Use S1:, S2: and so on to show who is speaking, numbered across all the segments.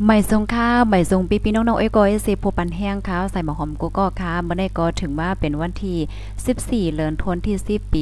S1: ไม่ทรงค่าไม่ทรงพี่น้องๆเอ้ยก็เสิผู้ปันแห้งค่ะใส่หมอหอมกูก็ค่ะบ่ได้ก็ถึงว่าเป็นวันที่14เดือนธันวาคมที่10ปี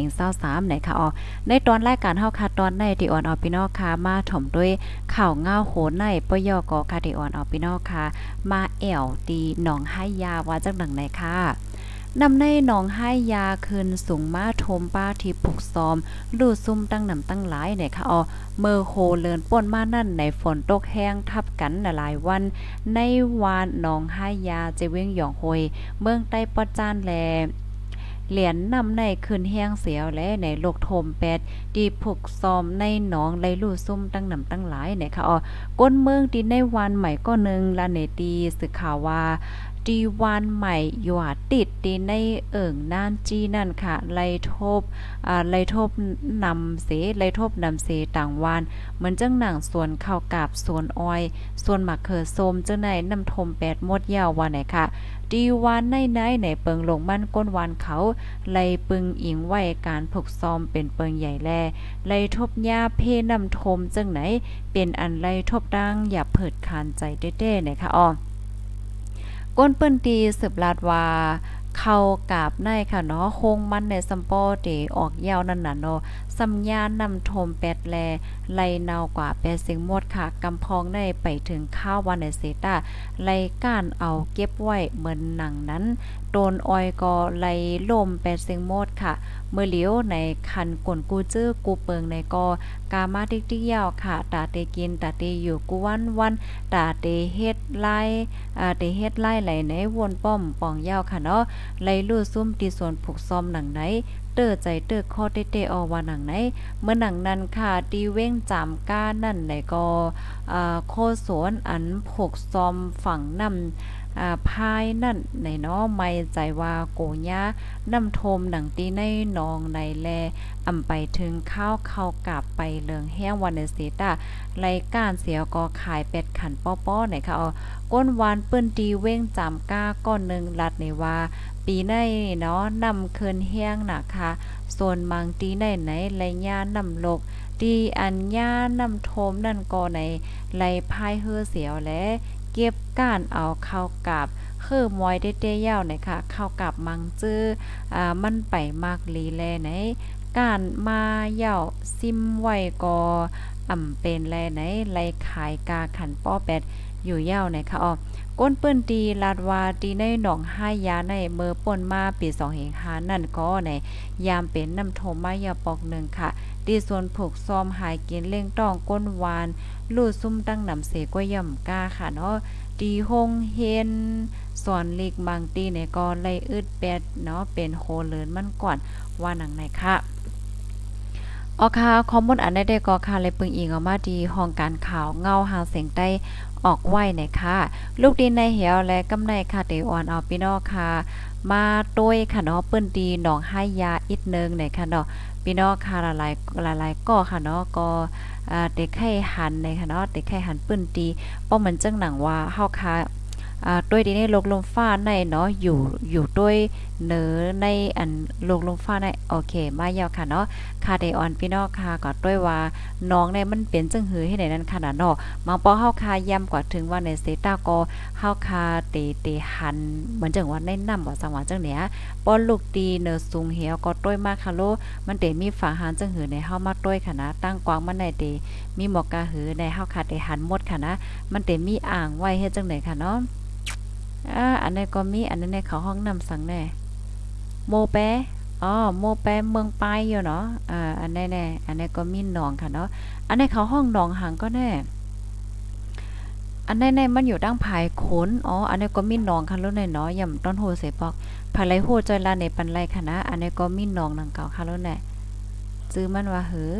S1: 2523นะคะอ๋อในตอนรายการเฮาค่ะตอนในที่ออนอพี่น้องค่ะมาถ่อมด้วยข่าวง่าวโหนในปยกค่ะที่ออนอพี่น้องค่ะมาแอวตีหนองให้ยาว่าจักดังไหนค่ะนำในหนองให้ยาคืนสูงมาทมป้าที่ปลุกซอมลู่ซุ่มตั้งนำตั้งหลายเนี่ยค่ะอ๋อเมื่อโฮเลินป่นมานั่นในฝนตกแห้งทับกันหลายวันในวานหนองให้ยาเจเวียงหยองโฮยเมืองใต้ปอจานแลเหรียญนำในคืนแห้งเสียวและในโลกโทมแปดดีผูกซอมในหนองไหลลู่ซุ่มตั้งนำตั้งหลายเนี่ยค่ะอ๋อก้นเมืองดีในวันใหม่ก็นึงลาเนตีสึกข่าวว่าดีวานใหม่อยู่ติดดีในน่านจีนั่นค่ะไล่ทบนำเสไล่ทบนำเสต่างวานเหมือนจังหนังสวนข้าวกาบสวนอ้อยสวนหมักเขือส้มจังไหนนำทม8มดยาวว่าไหนค่ะดีวานในเปิงลงมั่นก้นวานเขาไล่ปึงอิงไว้การผกซ้อมเป็นเปิงใหญ่แลไล่ทบหญ้าเพนำทมจังไหนเป็นอันไล่ทบดังอย่าเผิดคานใจเด้ๆนะคะอ้อก้นเปิ้นตีสืบลาดว่าเข้ากาบในค่ะเนาะโคงมันในซัมปอเตออกยาวนั่นน่ะเนาะสัญญาณนำโทมแปดแลไล่นาวกว่า8เสียงหมดค่ะกำพองได้ไปถึงข้าววันในเซตาไล่ก้านเอาเก็บไว้เหมือนหนังนั้นโดนออยก็ไล่ล่ม8เสียงหมดค่ะเมื่อเหลียวในคันกวนกูจื้อกูเปิงในกอกามาติ๊กติ๊กยาวค่ะตาเตกินตาเตอยู่กูวันตาเตเฮ็ดไล่เตเฮ็ดไล่ไหลในวนป้อมปองยาวค่ะเนาะไล่ลู่ซุ่มที่สวนผูกซ้อมหนังไหนเตอใจเตอข้อเตอว่าหนังไหนเมื่อหนังนั้นค่ะตีเว้งจามก้านั่นไหนก็โคสวนอันผูกซ้อมฝั่งนำพายนั่นในเนาะไม่ใจว่าโกญานำโทมหนังตีในนองในแลอำไปถึงข้าวเข้ากลับไปเลืองแห้งวันเนสตาไรก้านเสียก็ขายเป็ดขันป้อๆไหนค่ะเอาก้นวานเปิ้นตีเว้งจามก้าก้อนนึงลัดในว่าปีในเนาะนำเคินแห้งนะคะส่วนมังตีในไหนไรย่านำโลกตีอันย่านำโทมนั่นก็ในไรพายเฮือเสียวและเก็บก้านเอาเข้ากับคือมอยเต้ๆยาวไหนค่ะเข้ากับมังจื้อมันไปมากลีแลไหนการมาเย่าซิมไว้ก็เป็นแลไหนไลขายกาขันป้อแปดอยู่ยาวไหนค่ะอ๋อก้นเปิ้นตีลาดวาตีในหนองห้ายาในเมื่อป่นมาปี205นั่นก็ในยามเป็นน้ำโทมายาปอกหนึ่งค่ะตีส่วนผูกซ้อมหายกินเล่งต้องก้นวานลู่ซุ่มตั้งนำเสก็ย่ำกาค่ะเนาะตีหงเฮนสอนลีกบางตีในก็ไล่อึดแปดเนาะเป็นโคเลินมันก่อนว่าหนังไหนค่ะออค่ะข้อมูลอันได้ก็ค่ะเลยปึงอิงออกมาดีห้องการข่าวเงาหาเสียงใต้ออกไว้ในค่ะลูกดินในเหี่ยวและกำในค่ะเตอ่อนเอาพี่น้องค่ะมาต้วยค่ะเนาะเปิ้นดีหนองให้ยาอีกนึงในค่ะเนาะพี่น้องค่ะหลายก็ค่ะเนาะก็เด็กไข้หันในค่ะเนาะเด็กไข้หันเปิ้นดีป้อมเหมือนจังหนังว่าเฮาค่ะด้วยดีในโลกลมฟ้าในเนาะอยู่ด้วยเหนือในอันโลกลมฟ้าในโอเคมายาวค่ะเนาะค่ะไดออนพี่น้องค่ะก็ด้วยว่าน้องในมันเป็นจังหือให้ไหนนั้นค่ะเนาะมาปอเฮาค่ะย้ำกว่าถึงว่าในเซตาก็เฮาค่ะเตหันเหมือนจังว่าในนำว่าสังว่าจังเนี้ยป้อลูกตีเนอสูงเหี่ยวก็ด้วยมากค่ะโลมันเตมีฝาหารจังหือในเฮามาด้วยค่ะนะตั้งกวางมันในเตมีหมอกกะหือในเฮาค่ะเตหันหมดค่ะนะมันเตมีอ่างไว้เฮ็ดจังได๋ค่ะเนาะอันนี้ก็มีอันนั้นในเขาห้องนำสังแน่โมแปโมแปเมืองปายอยู่เนาะอันแน่ๆอันนี้ก็มีหนองค่ะเนาะอันนี้เขาห้องหนองหางก็แน่อันแน่ๆมันอยู่ดั้งภายขนอันนี้ก็มีหนองค่ะแล้วในเนาะย่ำต้นโหเสปอกภายไหลโหจอยลาในปันไรค่ะนะอันนี้ก็มีหนองนังเก่าค่ะแล้วแน่ซื้อมันว่าหือ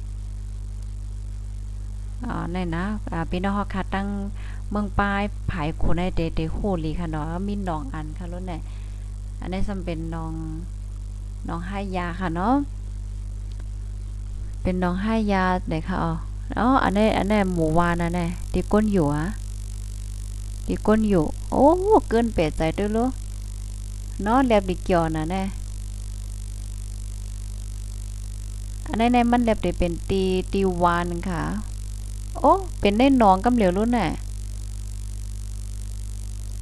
S1: ในนะพี่น้องเฮาค่ะตั้งเมืองปายผายคนในเตโคลีค่ะเนาะมีหนองอันค่ะแล้วแน่อันนี้ซ้ำเป็นหนองให้ยาค่ะเนาะเป็นหนองให้ยาไหนค่ะอันนี้หมู่วานนะแน่ที่ก้นอยู่ที่ก้นอยู่โอ้เกินเป็ดใจด้วยลูกเนาะแลบดิเกี่ยวน่ะแน่อันนี้มันแลบได้เป็นตีวานค่ะโอ้เป็นได้หนองกำเหลวรุ่นน่ะ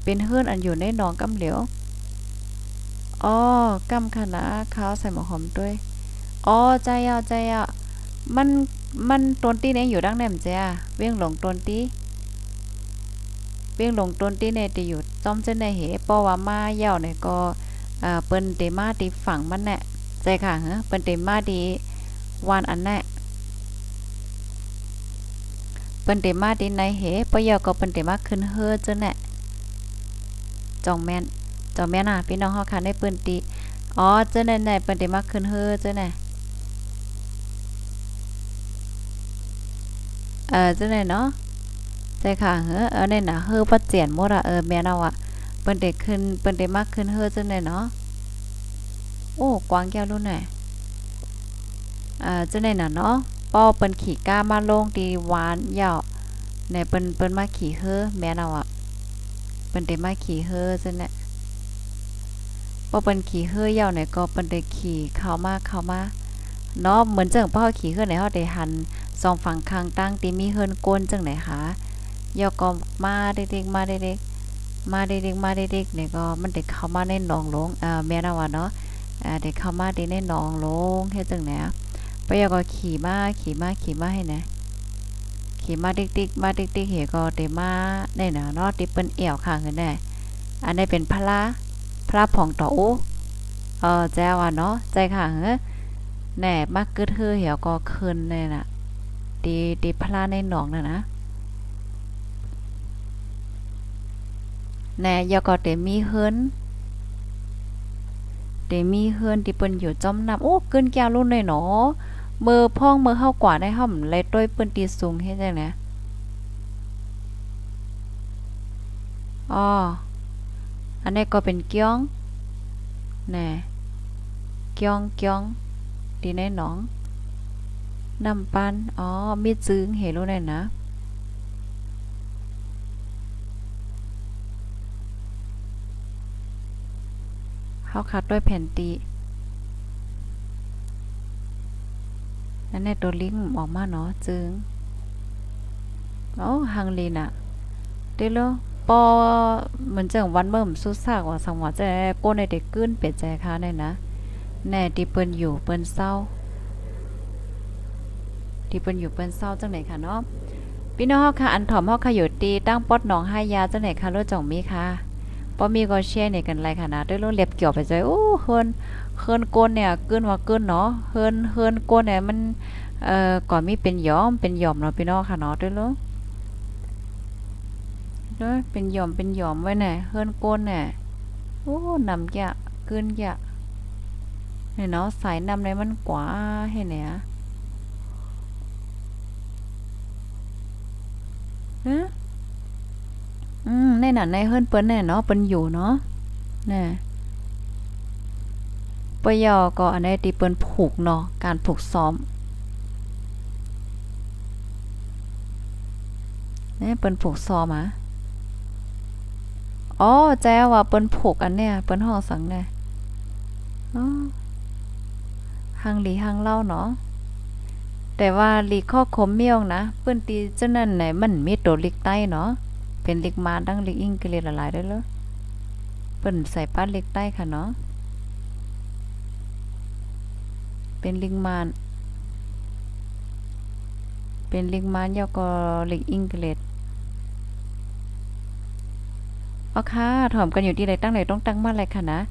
S1: เป็นเฮือนอันอยู่ในหนองกำเหลียวอ๋อกำคณะข้าวใส่หมอหอมด้วยอ๋อใจอ่ะใจอ่ะมันมันต้นตีเนี่ยอยู่ดังแหนมจ้ะเวียงหลงต้นตีเวียงหลงต้นตีเนี่ยจะอยู่จอมเส้นในเหเพราะว่ามาเหย่าเนี่ยก็เปิ้นเตมาที่ฝั่งมันแน่ใจค่ะเฮะเปิ้นเตมาที่วานอันแน่เปิ้นเตมาที่ในเหปะเหย่าก็เปิ้นเตมาขึ้นเฮือจังแน่จองแม่นจองแม่นพี่น้องเฮาค่ะได้เปิ้นติอ๋อจังไหนๆเปิ้นเตมาขึ้นเฮือจังไหนจังไหนเนาะใจค่ะเฮ้เนี่ยน่ะเฮือบ่เจียนหมดอ่ะแม่นเอาอ่ะเปิ้นได้ขึ้นเปิ้นได้มาขึ้นเฮือจังไหนเนาะโอ้กวางแก้วรุ่นไหนจังไหนน่ะเนาะป้อเปิ้นขี่ก้ามาลงดีหวานยาวในเปิ้นมาขี่เฮือแม่นเอาอ่ะเปิ้นได้มาขี่เฮือจังไหนป้อเปิ้นขี่เฮือยาวไหนก็เปิ้นได้ขี่เข้ามาเนาะเหมือนจังป้อขี่เฮือไหนเฮาได้หันสองฝั่งข้างตั้งที่มีเฮือนก้นจังไหนคะยอก็มาเด็กๆมาเด็กๆมาเด็กๆมาเด็กๆเนี่ยก็มันได้เข้ามาในหนองหลวงแม่นว่าเนาะได้เข้ามาในหนองหลวงเฮ็ดจังไหนไปยอก็ขี่มาให้นะขี่มาติ๊กๆมาติ๊กๆเฮก็ได้มาได้น่ะเนาะที่เปิ้นแอวข้างกันแน่อันนี้เป็นพระผ่องต่อโอแจ้ว่าเนาะใจค่ะเฮ้อแหน่มักกึดเฮือเหี่ยวก็คืนเลยน่ะดีพลาในหนองน่ะนะแหน่ยอก็เตมีเฮิรนที่เปิ้นอยู่จอมน้ำโอ้เกินแก้วรุ่นเลยเนาะมือพ่องมือเฮากว่าได้ห่อมเลยต้วยเปิ้นตีสูงเฮ็ดจังได๋อ้ออันนี้ก็เป็นเกี้ยงแหน่เกี้ยงดีในหนองน้ำปันอ๋อมีจึงเห็นรู้ได้นะเฮาคัดด้วยแผ่นตีนั่นแหละตัวลิงก์ออกมาเนาะจึงโอ้ฮังลีน่ะเด้อเลยปอเหมือนจังวันเบิ่มสุดซากว่าสังว่าจะโกนได้เด็กกึ้นเป็ดใจค้าได้นะแน่ที่เปิ้นอยู่เปิ้นเศร้าจังไหนค่ะเนาะพี่น้องเฮาค่ะอันถ่อมเฮาค่ะอยู่ตีตั้งปอดหนอง5ยาจังไหนค่ะรถจ่องมีค่ะบ่มีก็แชร์นี่กันไรค่ะนะด้วยรถเล็บเกี่ยวไปใจโอ้เฮินโกนเนี่ยกึ้นว่ากึ้นเนาะเฮินโกนเนี่ยมันก่อนมีเป็นหยอมเนาะพี่น้องค่ะเนาะด้วยเป็นหย่อมไว้แน่เฮิรนโกนแน่โอ้นำยะกึ้นยะเนี่ยเนาะสายนำในมันกว่าให้เนี่ยฮะในนั้นในเฮิรนเปิ้นแน่เนาะเปิ้นอยู่เนาะแน่ปยอก็อันนี้ที่เปิ้นผูกเนาะการผูกซ้อมเนี่ยเปิ้นผูกซ้อมอ่ะอ๋อแจ้ว่าเปิ้นผูกอันเนี่ยเปิ้นห้องสังแน่อ๋อหังหลีหังเล่าเนาะแต่ว่าลีข้อคมเมียวนะเปิ้นตีจังนั้นไหนมันมีตัวลิกใต้เนาะเป็นลิกมาดังลิกอิงกะเลยละลายได้เลยเปิ้นใส่ป้าลิกใต้ค่ะเนาะเป็นลิงมานยอก็ลิกอิงกะเลเอาค่ะถอมกันอยู่ที่ใดตั้งไหนต้องตั้งมาอะไรค่ะนะ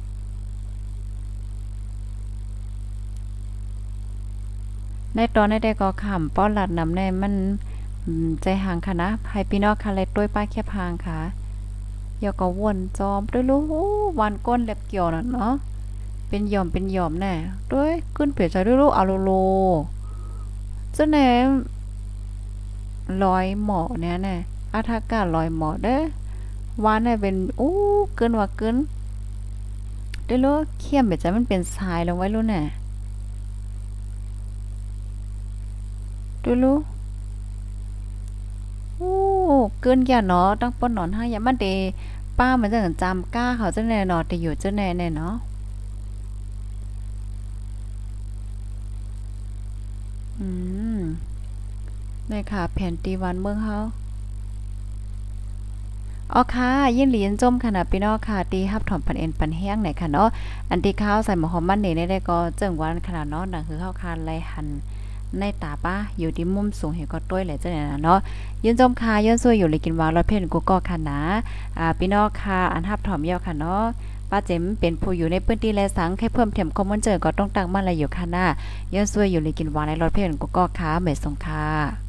S1: ในตอนได้ก็ขำป้อนหลัดนำในมันใจห่างค่ะนะให้พี่น้องค่ะเลยด้วยป้าแค่พางค่ะยอก็วนจอมด้วยรู้วันก้นเล็บเกี่ยวน่ะเนาะเป็นหย่อมแน่ด้วยขึ้นเปลี่ยนใจด้วยรู้อาโลเจ้าแหนลอยหมอเนี่ยแน่อาทากาลอยหมอเด้อวานเนี่ยเป็นอู้เกินว่าเกินได้รู้เขี้ยมเปลี่ยนใจมันเป็นทรายลงไว้รู้แน่ด้วยรู้โอ้เกินอย่าเนาะตั้งป้อนนอนให้อย่ามันเดป้ามันจะจำก้าเขาจะแน่นอนแต่อยู่จะแน่เนาะในค่ะแผ่นตีวันเมืองเฮาอ๋อค่ะยินหลียินจมค่ะนะพี่น้องค่ะตีฮับถอมปันเอ็นปันแห้งไหนค่ะเนาะอันที่ข้าวใส่หมอหอมมันนี่ได้ก็เจิงวันขนาดเนาะดังคือข้าวคานไล่หันในตาป้าอยู่ที่มุมสูงเห็นก็ต้วยแหละจังได๋น่ะเนาะยินจมค่ะย้อนซวยอยู่เลยกินวางรถเพ่นกูก็ค่ะนะพี่น้องค่ะอันฮับถอมยาวค่ะเนาะป้าเจ๋มเป็นผู้อยู่ในพื้นที่แลสังแค่เพิ่มเติมข้อมูลเจอก็ต้องตั้งมาละอยู่ค่ะนะย้อนซวยอยู่เลยกินวางในรถเพ่นกูก็ค่ะเมดสงค่ะ